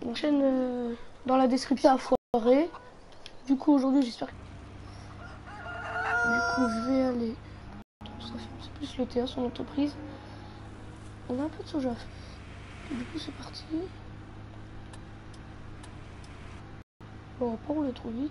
Ma chaîne dans la description à foirer. Du coup aujourd'hui j'espère que... Du coup je vais aller... C'est plus le théâtre, son entreprise. On a un peu de soja. Du coup c'est parti. Bon, on va pas rouler trop vite.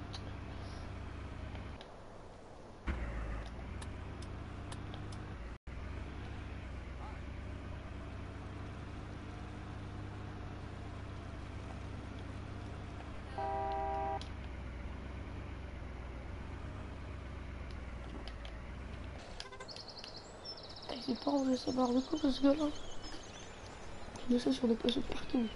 Il s'est pas rangé sa barre de coupe ce gars-là. Il met ça sur des places de parking.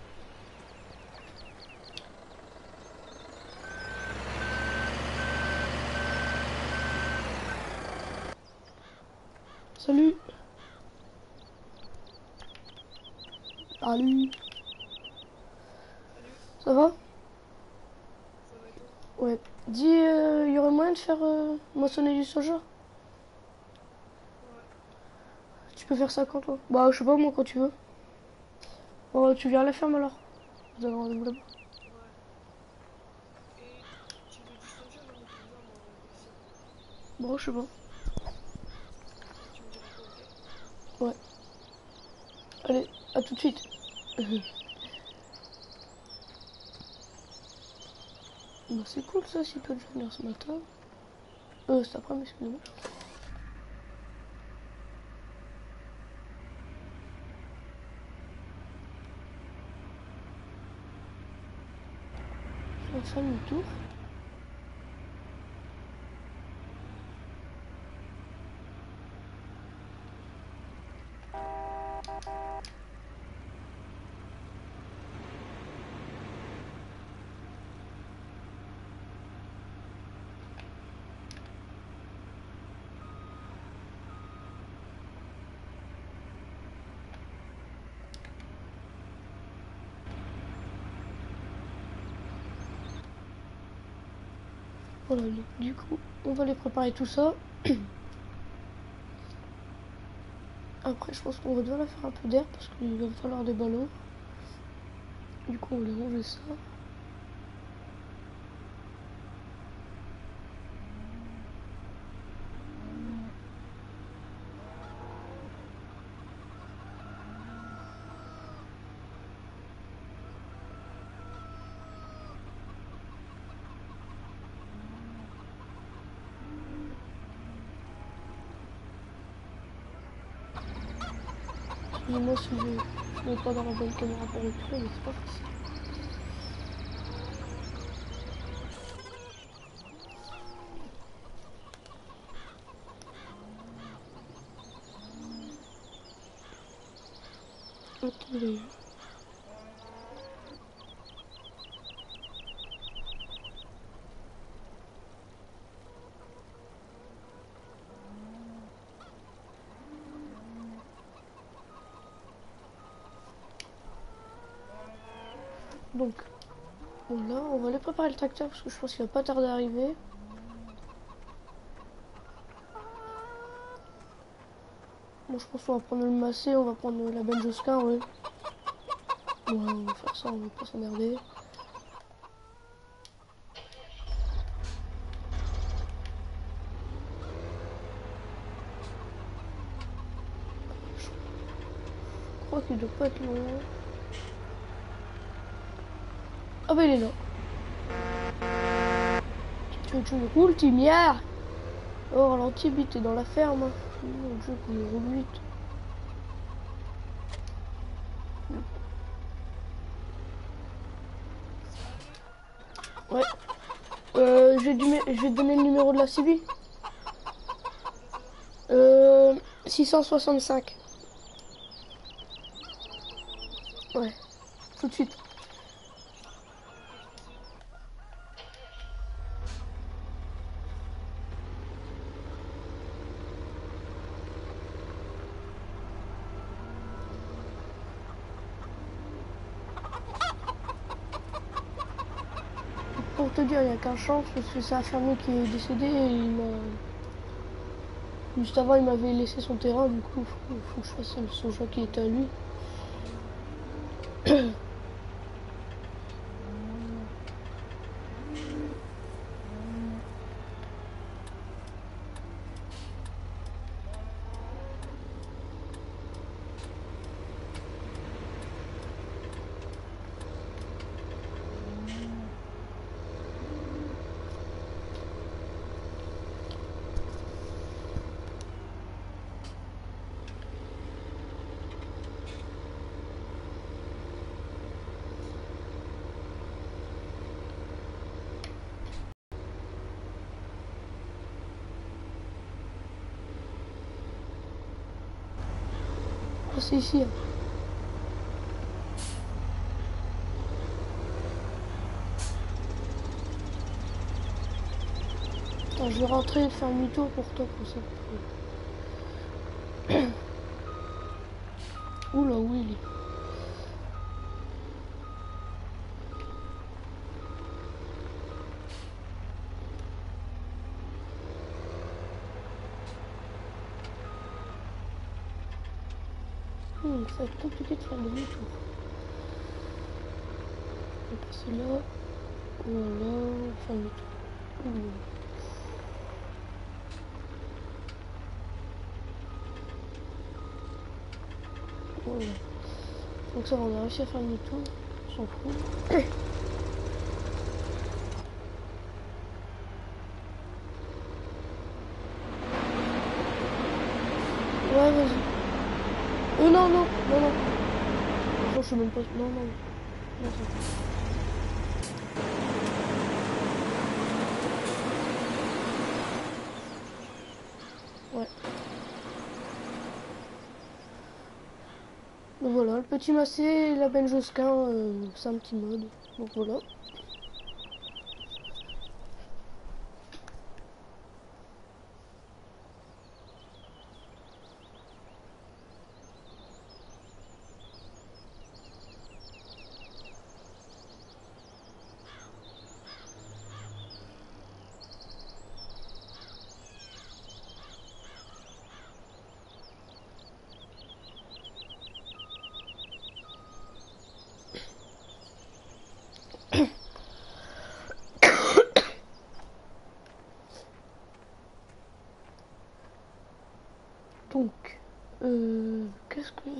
Salut. Salut. Ça va? Ouais. Dis, il y aurait moyen de faire moissonner du soja? Ouais. Tu peux faire ça quand toi? Bah, je sais pas moi, quand tu veux. Bon, tu viens à la ferme alors? Vous avez rendez-vous là-bas? Bon, je sais pas. Ouais. Allez, à tout de suite. Bah, c'est cool ça, si toi de venir ce matin. Cet après-midi, excusez-moi. On fait demi-tour. Voilà, donc, du coup, on va les préparer tout ça. Après, je pense qu'on va devoir la faire un peu d'air parce qu'il va falloir des ballons. Du coup, on va les ranger ça. Excusez-moi si je ne mets pas dans la bonne caméra pour reculer, mais c'est pas facile. Attendez. Donc, voilà, on va aller préparer le tracteur parce que je pense qu'il va pas tarder à arriver. Bon, je pense qu'on va prendre le Massé, on va prendre la belle Josquin, ouais. Ouais, on va faire ça, on va pas s'emmerder. Je crois qu'il doit pas être loin. Ah bah il est là. Tu roules, Timière. Oh, ralenti, vite, t'es dans la ferme. Mon Dieu, qu'on est roule vite. Ouais. Je vais te donner le numéro de la CB. 665. Ouais, tout de suite. Pour te dire, il n'y a qu'un chance parce que c'est un fermier qui est décédé et juste avant il m'avait laissé son terrain, du coup faut que je fasse le soja qui est à lui. passer ici. Hein. Attends, je vais rentrer et faire demi-tour pour toi pour ça. Oula, où il est? Ça va être compliqué de faire demi-tour. On va passer là. Voilà, on va faire demi-tour. Voilà. Donc ça, on a réussi à faire demi-tour. On s'en fout. Ouais, vas-y. Non, non, non, non. Attends, je sais même pas. Non, non. Non, ouais. Donc voilà, le petit Massé et la Ben Josquin, c'est un petit mode. Donc voilà. Donc, qu'est-ce que...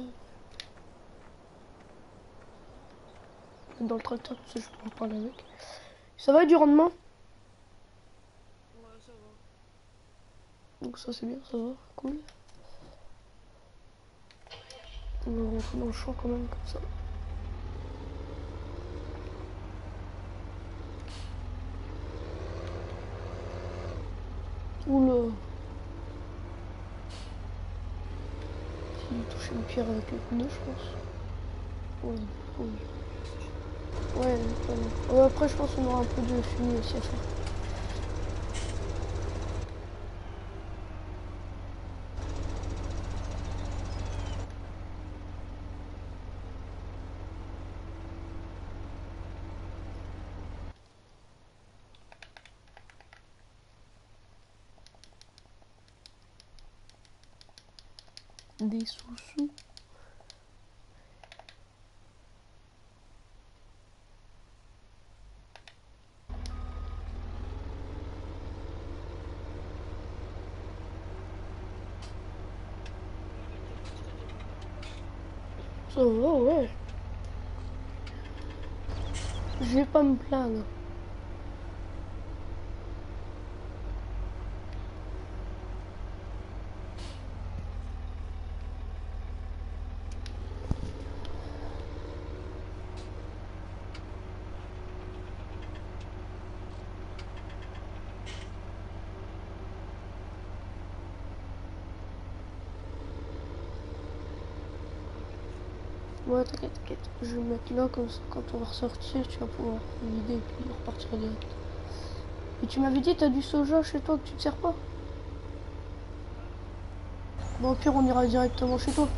Dans le tracteur, parce que je peux en parler avec. Ça va du rendement? Ouais, ça va. Donc ça c'est bien, ça va, cool. On va rentrer dans le champ quand même, comme ça. Oula. Il touché une pierre avec le pneu, je pense. Oui, oui. Ouais, ouais, après je pense qu'on aura un peu de fumier aussi à faire. Des sous-sous. Ça va, ouais. Je vais pas me plaindre. Ouais, t'inquiète, t'inquiète. Je vais me mettre là, comme ça, quand on va ressortir, tu vas pouvoir vider et puis repartir direct. Et tu m'avais dit, t'as du soja chez toi que tu te sers pas? Bon, au pire, on ira directement chez toi.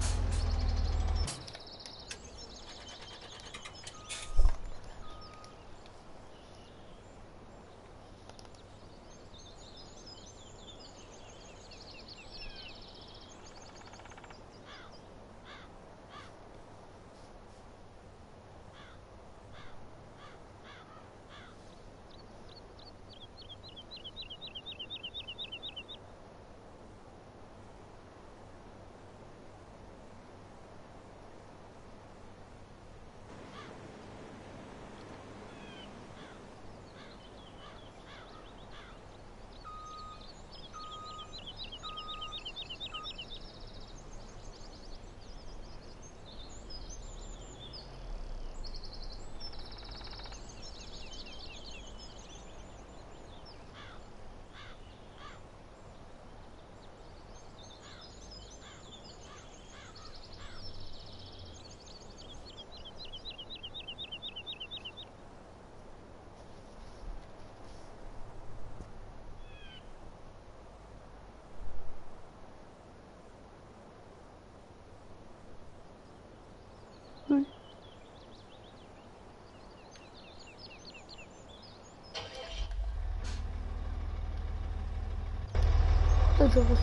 je refuse.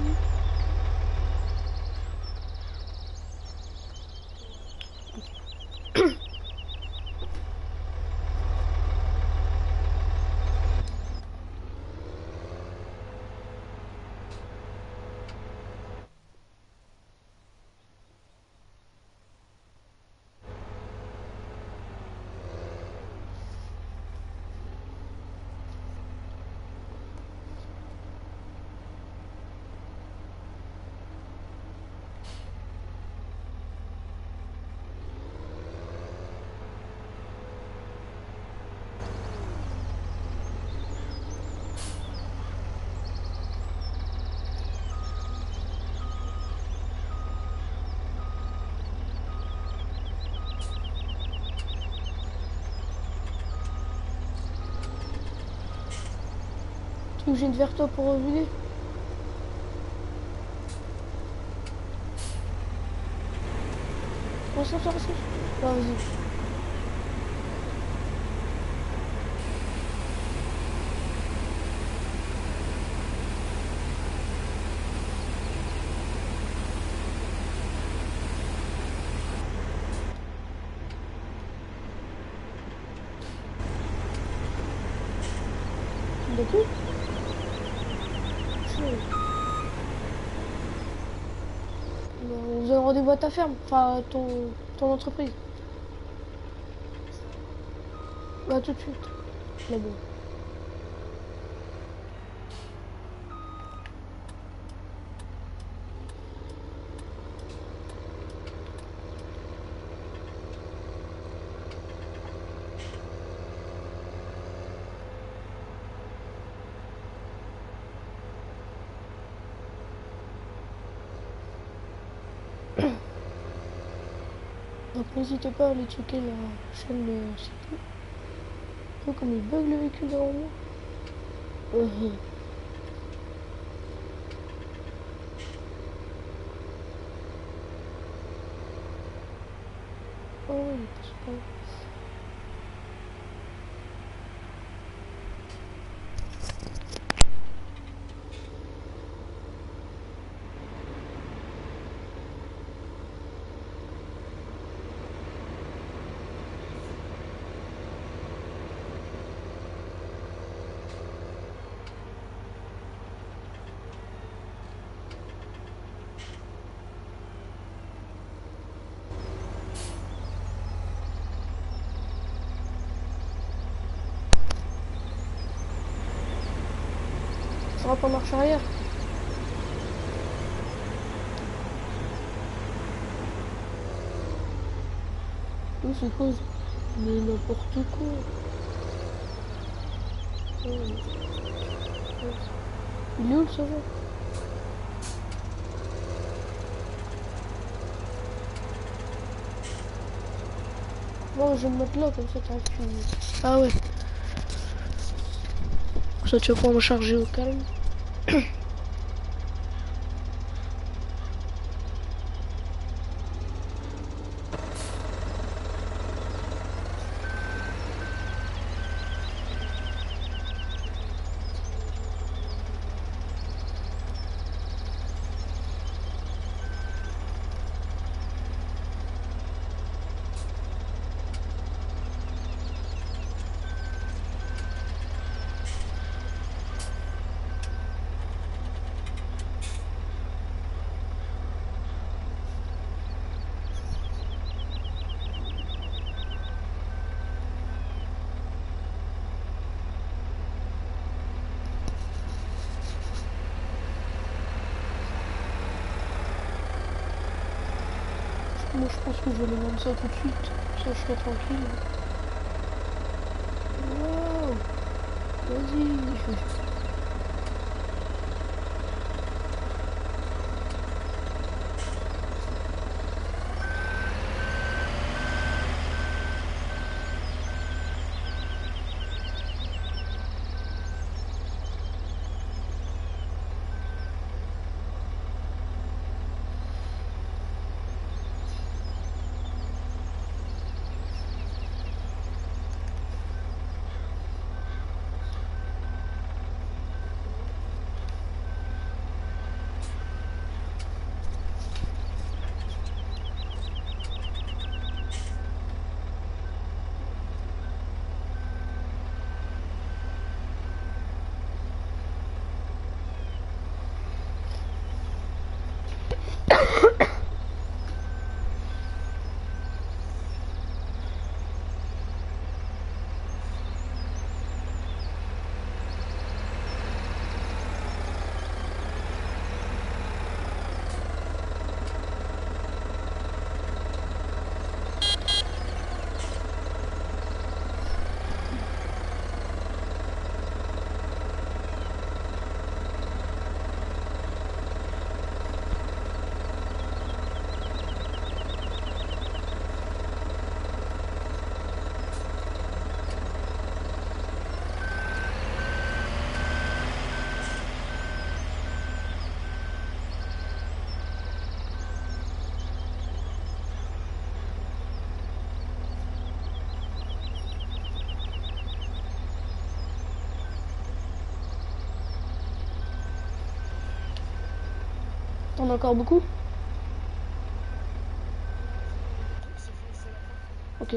Tu veux que je vienne vers toi pour revider? Reste. Non, vas-y. D'accord. Vous avez rendez-vous à ta ferme, enfin ton entreprise. Bah tout de suite. Mais bon. Donc n'hésitez pas à aller checker la chaîne de City. Oh, comme il bug le véhicule devant moi. Oh, il passe pas. Ça va pas marche arrière. Oui, c'est quoi ça? Mais n'importe quoi. Oh. Il est où le sauveur? Bon, je vais me mettre là, comme ça t'arrives plus. Ah ouais. Comme ça tu vas pouvoir me charger au calme. Moi je pense que je vais aller vendre ça tout de suite. Ça je serai tranquille. Wow. Vas-y. T'en as encore beaucoup? Ok.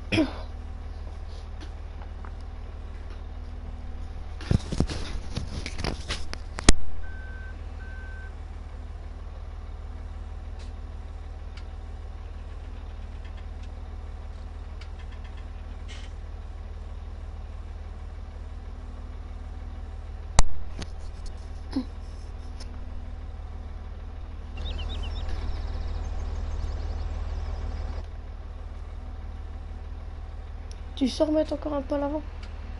Tu sais remettre encore un peu à l'avant?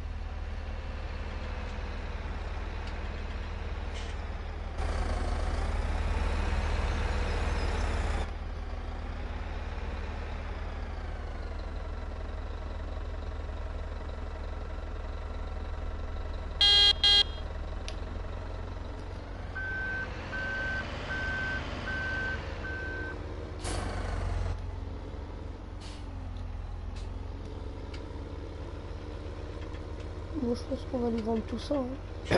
Bon, je pense qu'on va lui vendre tout ça. Hein.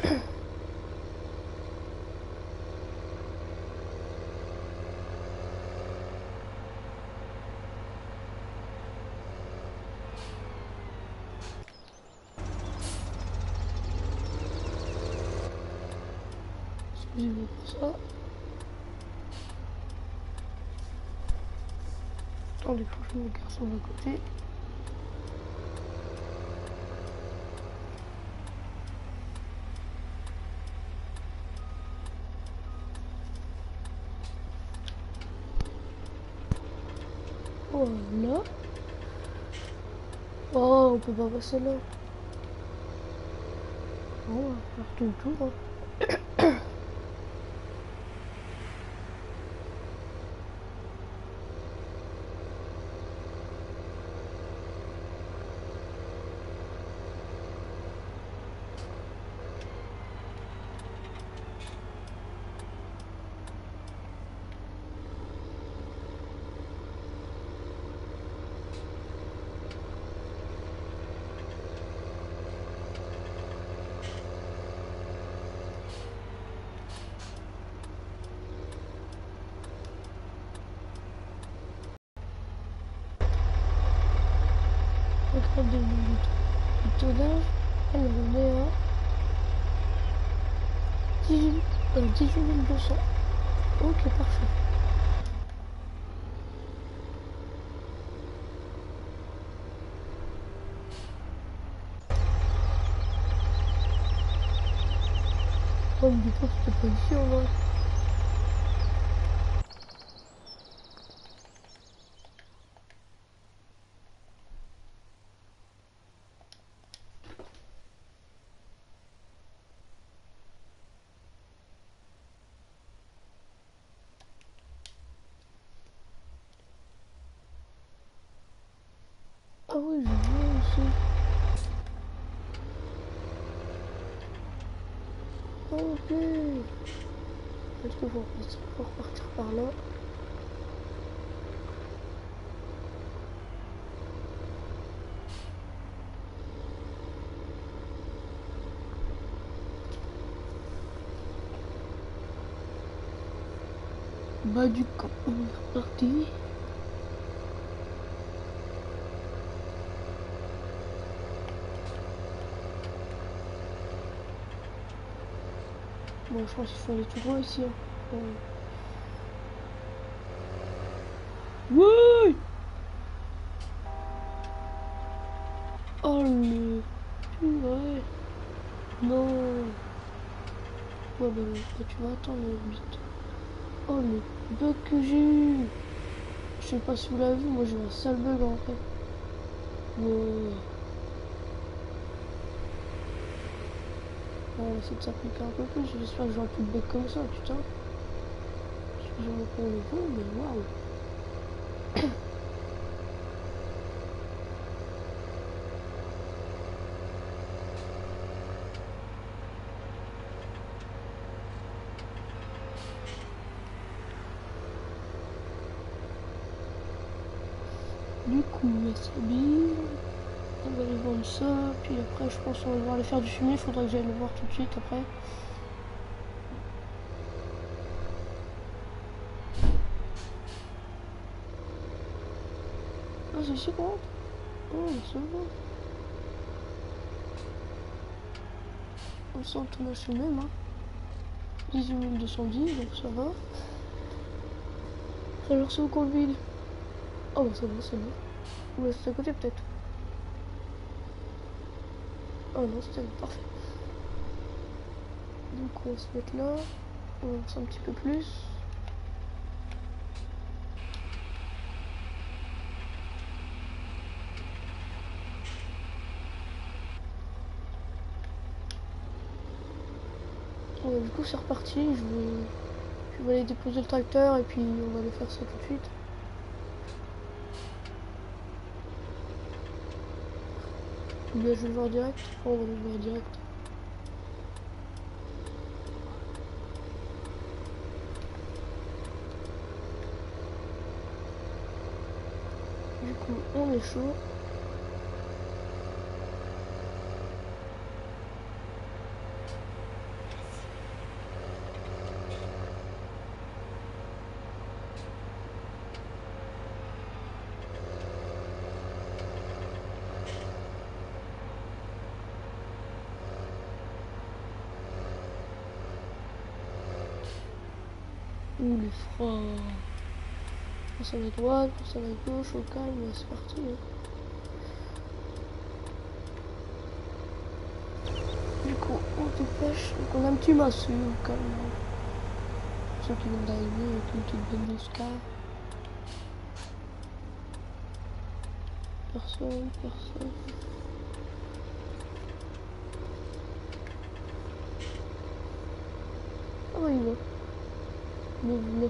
Excusez-moi pour ça. Attendez, faut que je me garde sur le côté. Voilà. Oh, on peut pas passer là. Bon, on va faire tout le tour. Hein. Regardez le tonnage. Alors on est à 18 200. Ok, parfait. Oh, mais du coup, c'était pas ici, en vrai. Ah oui, je vois ici. Ok. Est-ce qu'il faut repartir par là? Bah du coup, on est reparti. Bon, je pense qu'il faut aller tout droit ici. Hein. Oh le... Ouais. Non. Ouais, bah, tu vas attendre vite. Oh le bug que j'ai eu. Je sais pas si vous l'avez vu, moi j'ai eu un sale bug en fait. Ouais. On va essayer de s'appliquer un peu plus. J'espère que j'aurai plus de bug comme ça, putain. Excusez-moi pour le coup, mais waouh. Du coup, Wasabi, on va aller vendre ça, puis après je pense qu'on va devoir aller faire du fumier, il faudra que j'aille le voir tout de suite après. Ah c'est ici qu'on rentre. Oh ça va. On sent tout lâcher même hein. 18 210 donc ça va. Alors c'est où qu'on le vide. Oh bah c'est bon c'est bon. Ou là c'est à côté peut-être. Oh non c'était parfait. Donc on va se mettre là. On va avancer un petit peu plus. Du coup c'est reparti, je vais aller déposer le tracteur et puis on va aller faire ça tout de suite. Ou bien je vais le voir direct. Oh, on va le voir direct. Du coup on est chaud. Ouh les froid. Passe à la droite, passe à la gauche, au calme, c'est parti. Hein. Du coup, on dépêche. Donc on a un petit massue au calme. Ceux qui viennent d'arriver avec une petite bande de scar. Personne, personne. Ah bah il va. Le.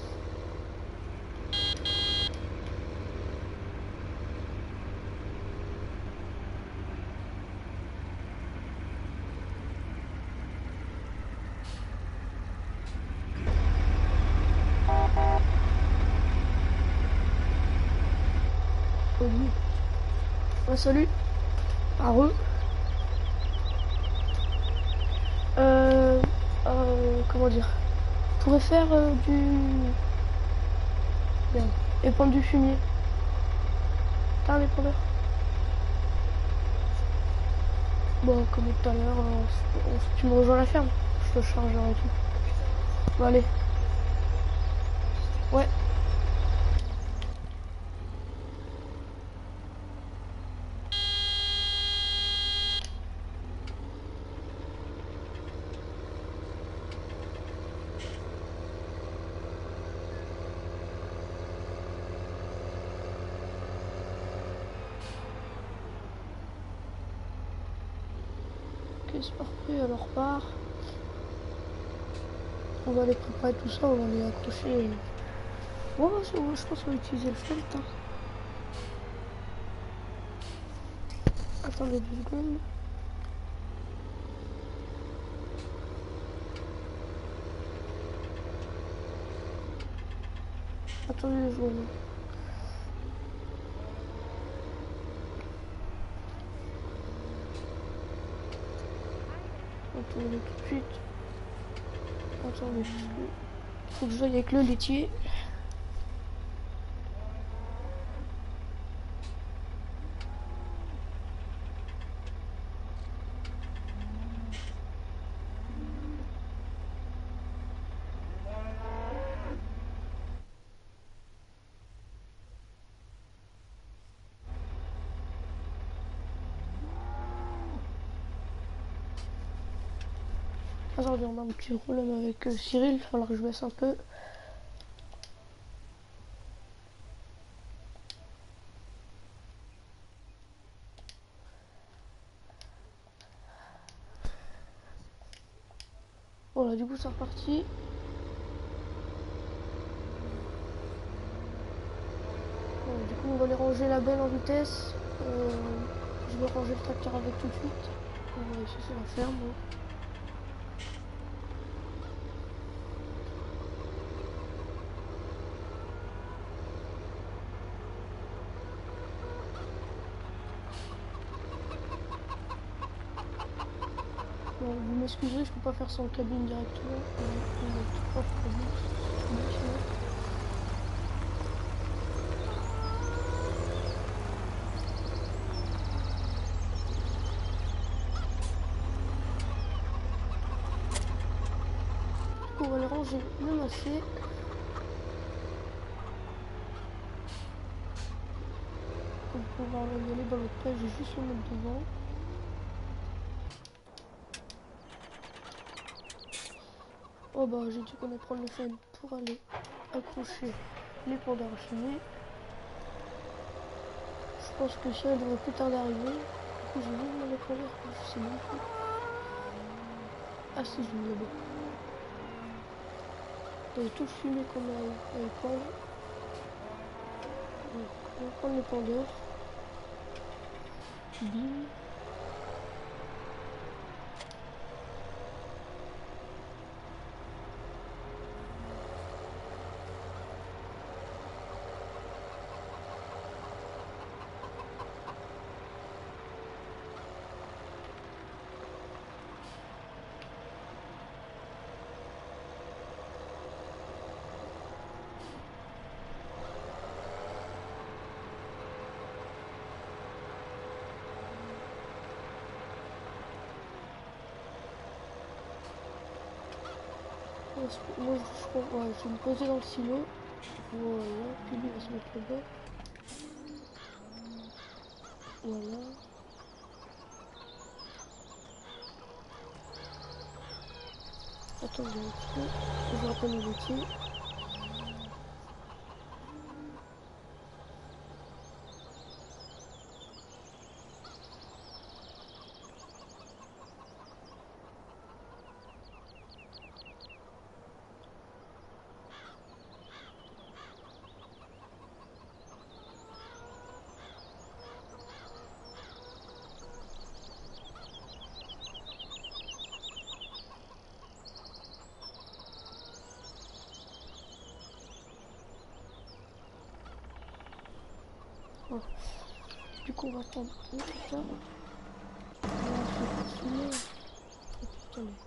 Salut. Ouais, salut. Par eux. Comment dire. Je pourrais faire du... Merde. Épandre du fumier. T'as un épandeur? Bon, comme tout à l'heure, tu me rejoins à la ferme. Je te chargerai et tout. Bon, allez. Ouais. Ok, c'est parfait, alors part. On va aller préparer tout ça, on va les accrocher. Ouais, je pense qu'on va utiliser le felt. Hein. Attendez 2 secondes. Attendez 2 secondes. Attendez tout de suite. Attendez, faut que je aille avec le laitier. Aujourd'hui, on a un petit problème avec Cyril, il va falloir que je baisse un peu. Voilà, du coup, c'est reparti. Bon, du coup, on va aller ranger la benne en vitesse. Je vais ranger le tracteur avec tout de suite. Voilà, ici, c'est la ferme. Hein. Bon, vous m'excuserez, je peux pas faire ça en cabine directement. Notre propre cabine. Du coup, on va les ranger le massé. Pour pouvoir y aller dans l'autre page, je vais juste le mettre devant. Oh bah j'ai dit qu'on allait prendre le fun pour aller accrocher les pendeurs à fumer. Je pense que ça devrait plus tard d'arriver. Du coup j'ai mis les pendeurs, je sais même plus. Ah si, je l'ai là-bas. Il y a tout le fumet qu'on a à épandre. Donc on va prendre les pendeurs. Bim. Moi je vais me poser dans le silo. Voilà, puis lui il va se mettre là-bas. Voilà. Attendez un petit peu, je rappelle mes outils. Voilà. Du coup on va prendre le putain. On va se continuer. Oh putain mais...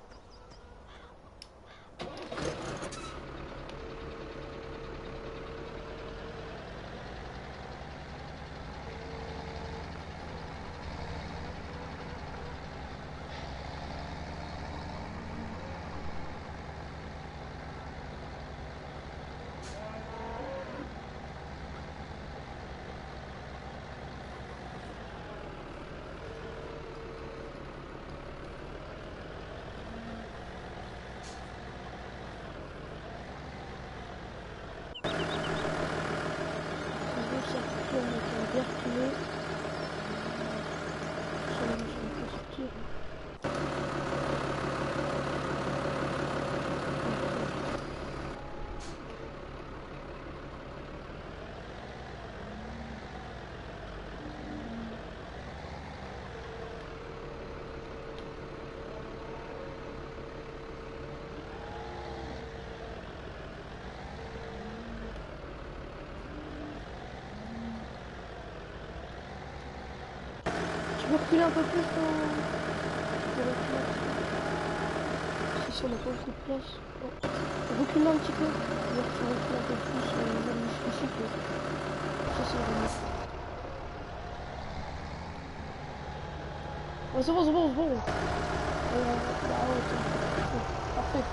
Je vais reculer un peu plus si on n'a pas beaucoup de place. Bon. Reculer un petit peu. Je vais reculer un peu plus ici que ça c'est vraiment. Ouais, c'est bon, c'est bon, c'est bon. Bah, ouais, parfait.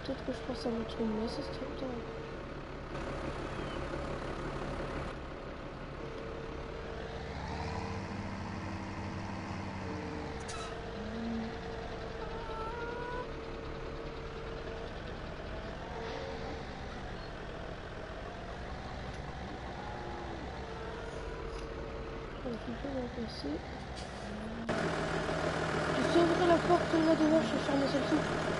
Peut-être que je pense à mettre une messe à cette heure. Je peux la passer. Tu sais ouvrir la porte là devant, je vais fermer celle-ci.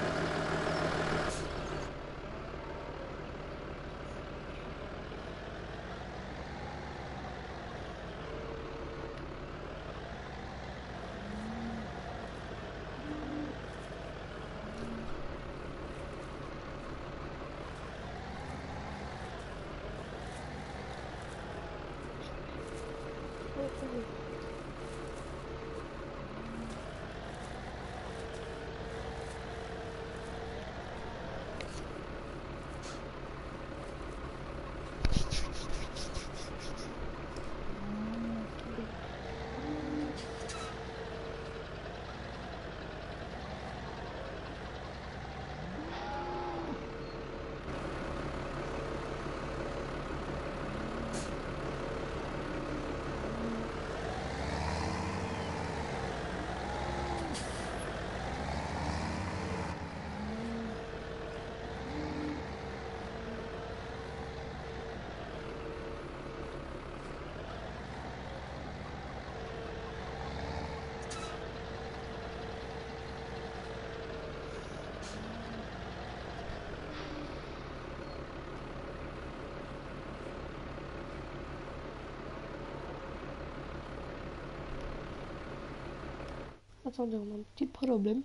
Attendez, on a un petit problème.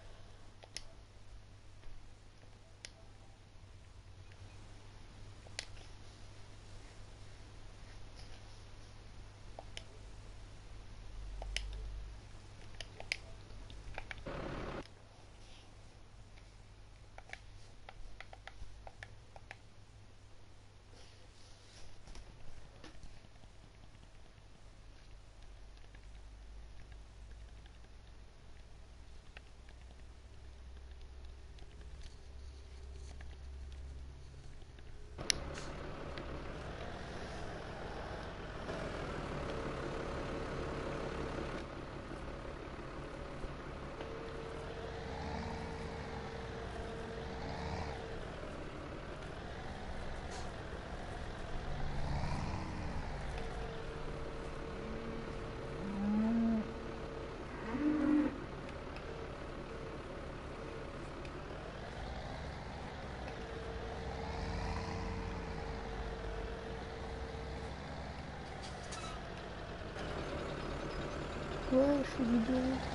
Ouais, je suis vidéo.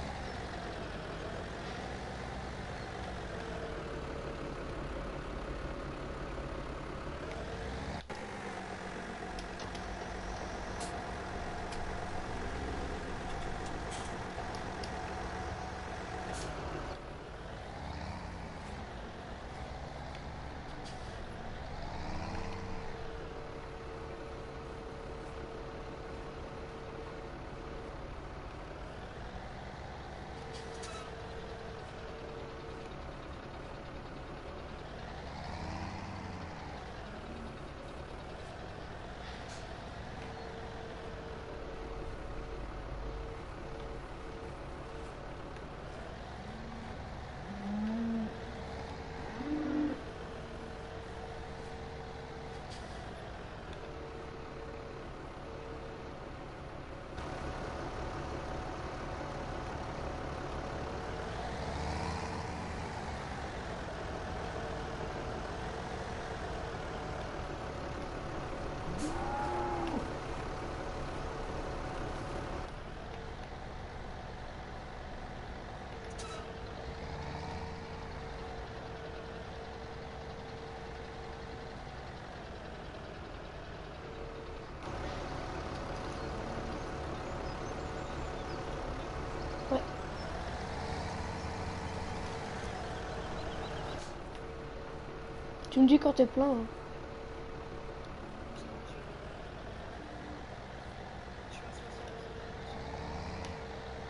Ouais. Tu me dis quand t'es plein. Hein.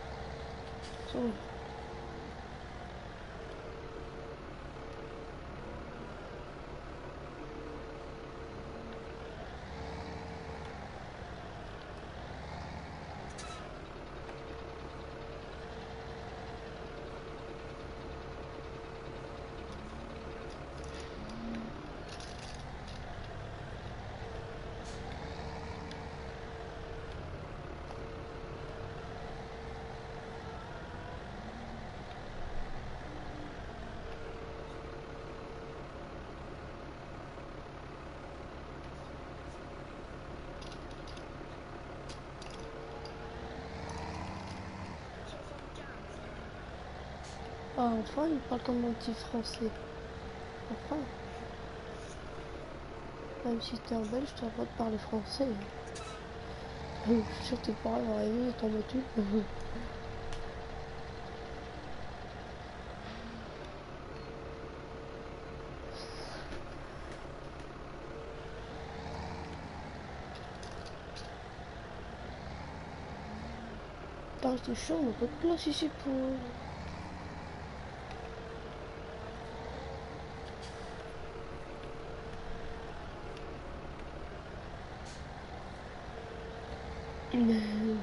Ça va. Ah, enfin, il parle comme un petit français. Enfin, même si t'es un belge, t'as le droit de parler français. Je suis sûr que tes parents vont arriver et t'en mettre une. Putain, c'est chiant, on n'a pas de place ici pour... Mais...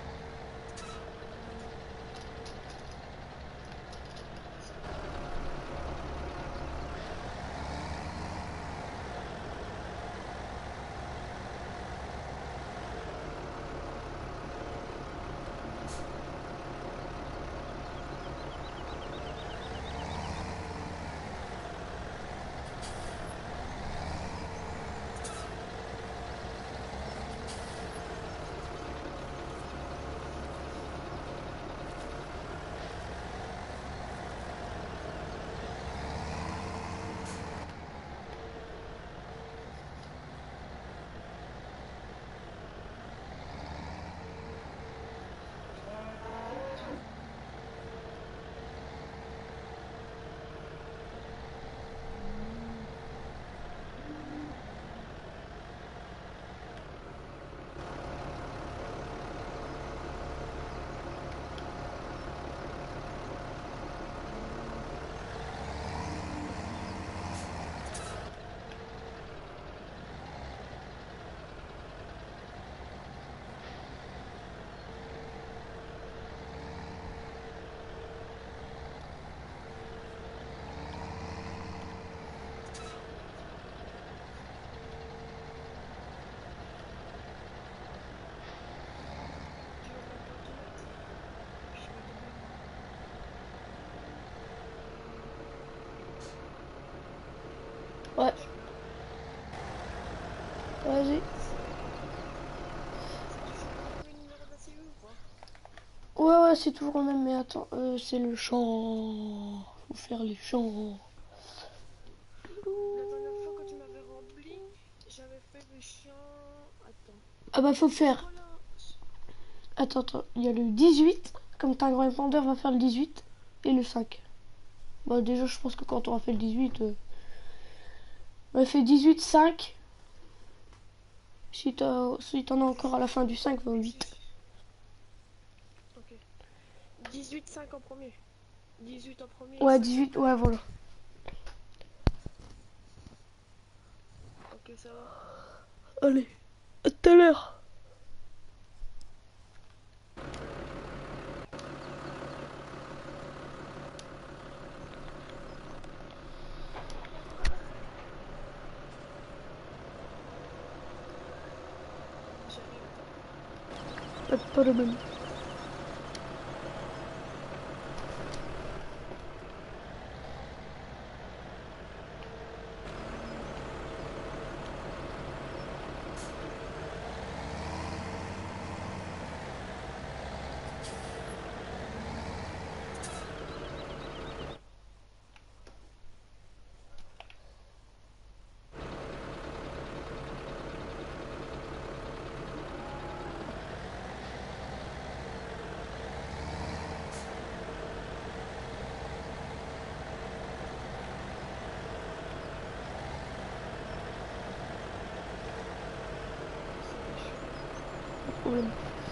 Ouais, vas-y. Ouais, c'est toujours le même, mais attends, c'est le chant. Faut faire les chants. La dernière fois quand tu m'avais rempli, j'avais fait le chien. Attends. Ah bah faut C'est faire. quoi là? Attends, il y a le 18. Comme t'as un grand répondeur, va faire le 18 et le 5. Bah déjà, je pense que quand on aura fait le 18, on a fait 18, 5. Si t'en as encore à la fin du 5, va au 8. Ok. 18-5 en premier. 18 en premier et Ouais, 5 18, après. ouais, voilà. Ok, ça va. Allez, à tout à l'heure. J'arrive, attends. Pas de problème. Pas de problème.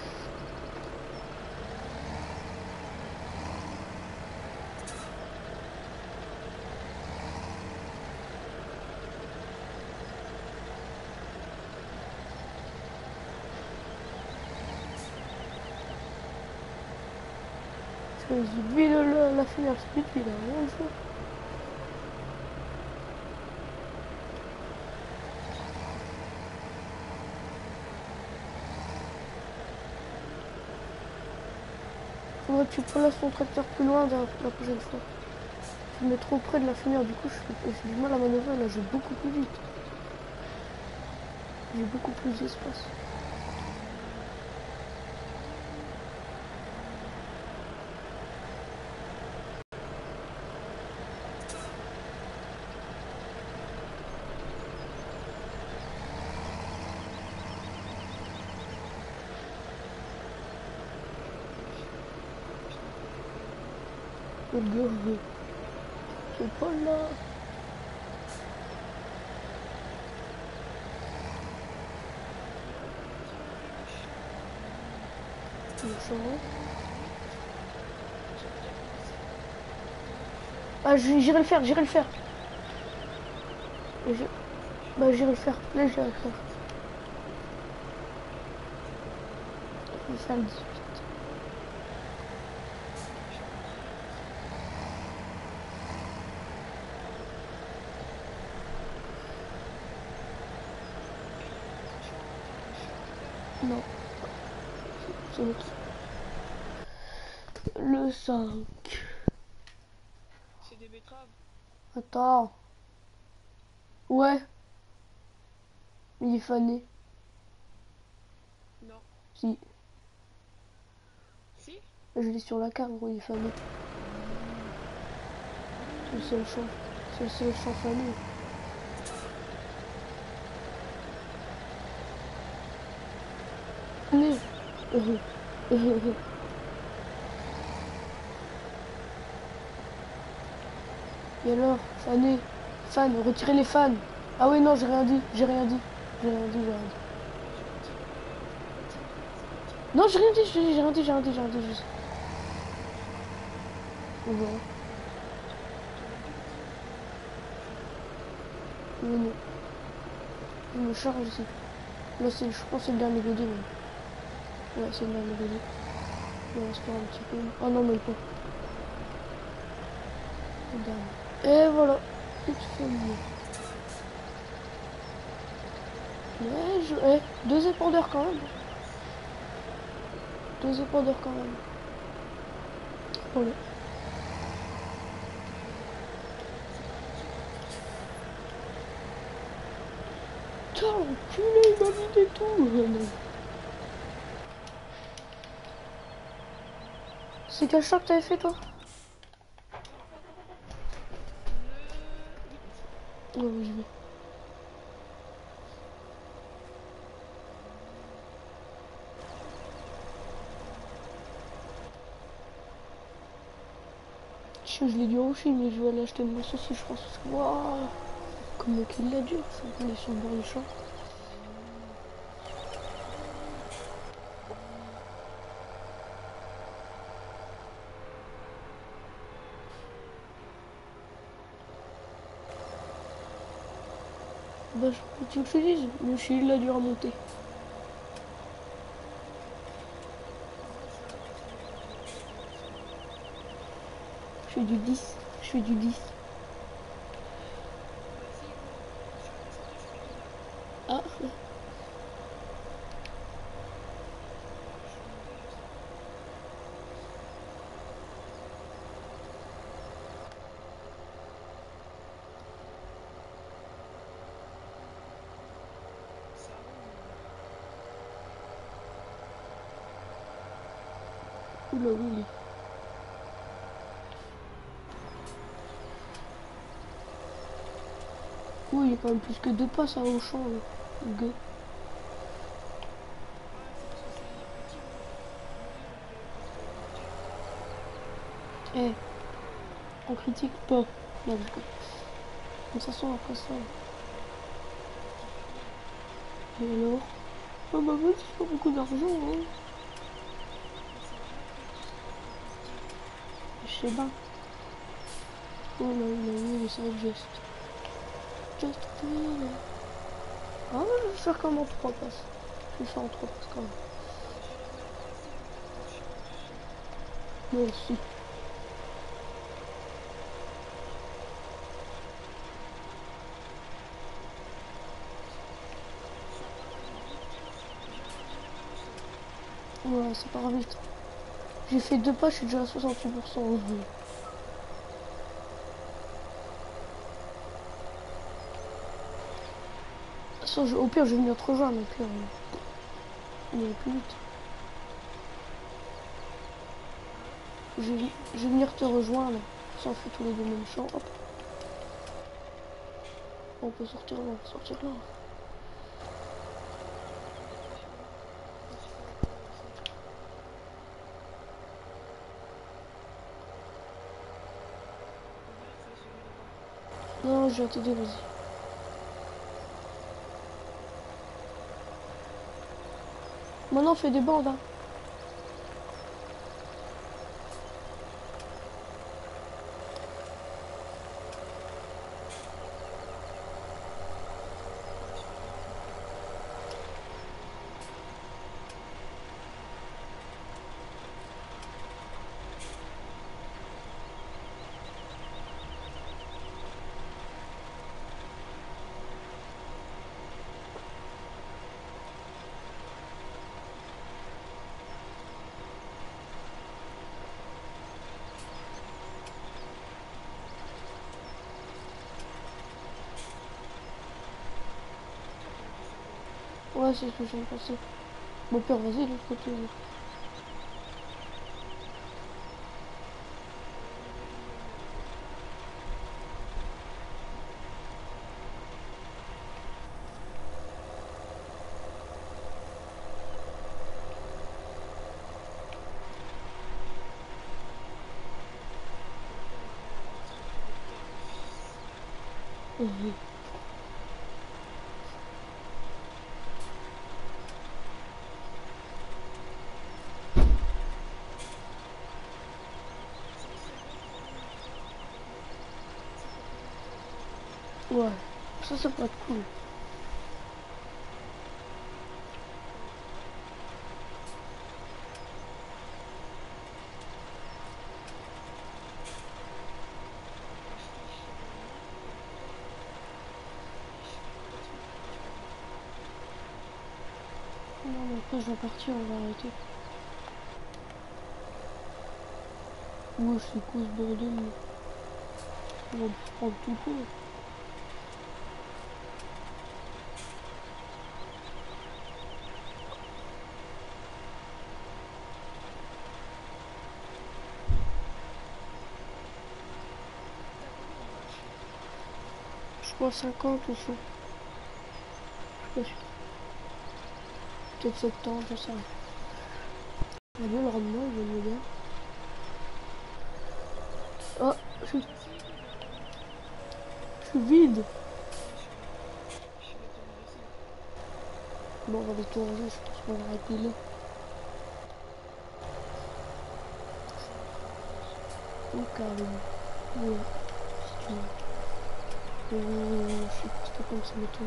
J'ai oublié la finir, c'est vite, il a rien le fond. Faudrait que tu places ton tracteur plus loin la prochaine fois. Tu me mets trop près de la fenêtre, du coup j'ai du mal à manœuvrer, là je vais beaucoup plus vite. J'ai beaucoup plus d'espace. Le gars, c'est pas là. Le champ. Ah, j'irai le faire, j'irai le faire. Bah, j'irai le faire. Là, j'irai le faire. Je vais faire le 18. Non. C'est l'autre. Le 5. C'est des betteraves. Attends. Ouais. Il est fané. Non. Si. Si? Je l'ai sur la carte, gros, il est fané. C'est le seul champ. C'est le seul champ fané. Fané. Et alors, fané. Fan, retirez les fans. Ah oui, non, j'ai rien dit. J'ai rien dit. J'ai rien dit, j'ai rien dit. Non, j'ai rien dit, j'ai rien dit, j'ai rien dit, j'ai rien dit, juste. On verra. Mais non. Je me charge ici. Là, je pense que c'est le dernier godet, même. Ouais, c'est le dernier godet. Il reste un petit peu. Oh non, même pas. Le dernier. Et voilà. Toute famille. Ouais, deux épandeurs quand même. Deux épandeurs quand même. Voilà. Putain, l'enculé, il m'a vidé tout. C'est quel choc que t'avais fait, toi? Le 8. Oh, oui, je vais. Je l'ai dû rusher, mais je vais aller acheter une masse aussi, je pense. Waouh, comment qu'il l'a dur, ça. On est sur le bord du champ. Bah, tu veux que je te dise, le chien, il a dû remonter. Je fais du 10. Je fais du 10. Vas-y, go. Je vais descendre, je fais de là. Ah, Je suis monté, je sais. Ça roule. oula, oui. Oui, il y a quand même plus que deux passes au champ, le gars. Ah, c'est parce que c'est petit, gros. Nous, on fait plus de budget. Eh, on critique pas. Non, je crois. De toute façon, après ça. C'est différent. Et alors? Ah bah, vas-y, c'est pas beaucoup d'argent, hein. Mais c'est normal que tu sois un peu petit. Je sais pas. Oh là, il a eu les Just. Just clean. Ah, je vais faire comme en trois passes. Je vais faire en trois passes quand même. J'irai même passer vu ta confiance, tu sais. Moi aussi. Ça part vite, j'arrive tout seul. Ouais, ça part vite. J'ai fait deux pas, je suis déjà à 68%. Au pire, je vais venir te rejoindre. Au pire, il ira plus vite. Hein? Je vais venir te rejoindre. Si on fait tous les deux même champ, hop. On peut sortir là, on peut sortir là. Attention, il se fait sentir. Non, je vais t'aider, vas-y. Maintenant, on fait des bandes, hein. Ouais, c'est ce que je viens de passer. Bon, père, vas-y, de l'autre côté. Mhm. Ouais, ça peut être cool. Non, mais après, je vais partir, on va arrêter. Ouais, c'est quoi ce bordel? On va prendre tout court. Je crois 50 ou 100. Je suis pas sûr. Peut-être 70, j'en sais rien. Ah bien, le rendement, il va bien. Oh, je suis vide. Bon, on va les tourner, je pense qu'on va arrêter là. Ou carrément. Ouais, si tu veux. Je sais pas, c'est pas comme ça maintenant.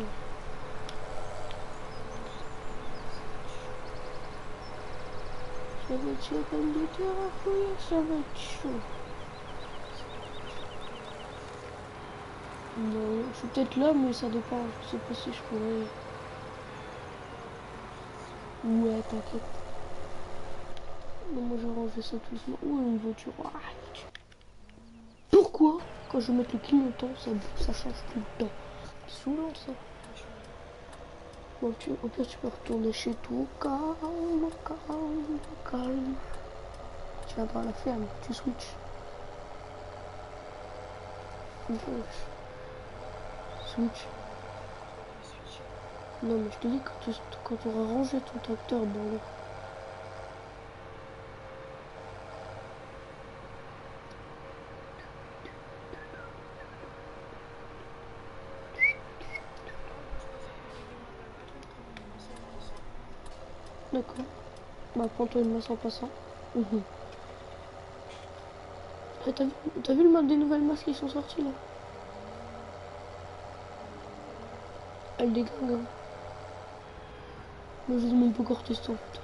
Ça va être chaud comme des terres à fouiller, ça va être chaud. Non, je suis peut-être là, mais ça dépend. Je sais pas si je pourrais. Ouais, t'inquiète. Non, moi j'ai rangé ça tout doucement. Ouh, une voiture. Ah, pourquoi quand je vais mettre le clignotant, ça change tout le temps? C'est saoulant ça. Bon, au pire, tu peux retourner chez toi. Calme, calme, calme. Tu vas dans la ferme, tu switches. Switch. Non, mais je te dis, quand tu auras rangé ton tracteur, bon là. D'accord. Bah, prends-toi une masse en passant. Mhm. Ah, t'as vu le mode des nouvelles masques qui sont sorties là? Elle déglingue, hein. Moi je les ai même pas encore testé en fait.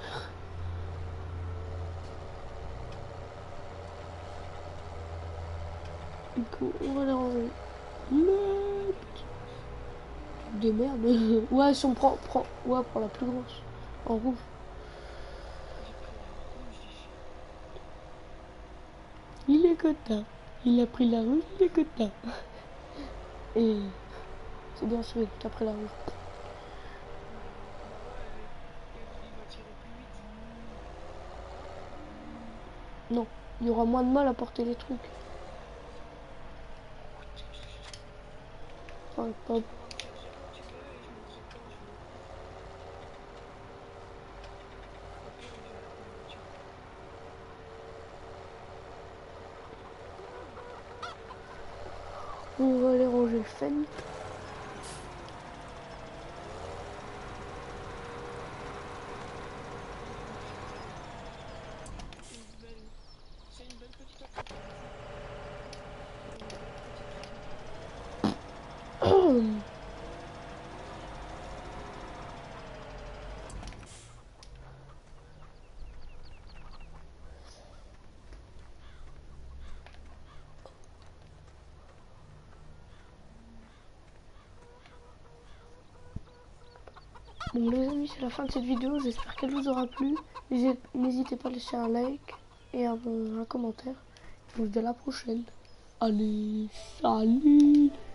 Du coup, on va les ranger. Mais... des merdes. Ouais, si on ouais, prends la plus grosse. En rouge. Il est cotin. Il a pris la rouge, il est cotin. Et c'est bien sûr, t'as pris la rouge. Non, il y aura moins de mal à porter les trucs. Enfin, pas... On va les ranger. j'ai le fun. C'est une belle petite entreprise. Bon les amis, c'est la fin de cette vidéo, j'espère qu'elle vous aura plu. N'hésitez pas à laisser un like et un commentaire. On se dit à la prochaine. Allez, salut!